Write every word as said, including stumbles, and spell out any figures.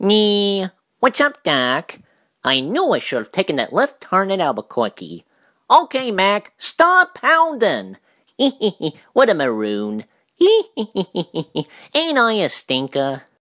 Nee, what's up, Doc? I knew I should have taken that left turn at Albuquerque. Okay, Mac, stop pounding. What a maroon. Ain't I a stinker?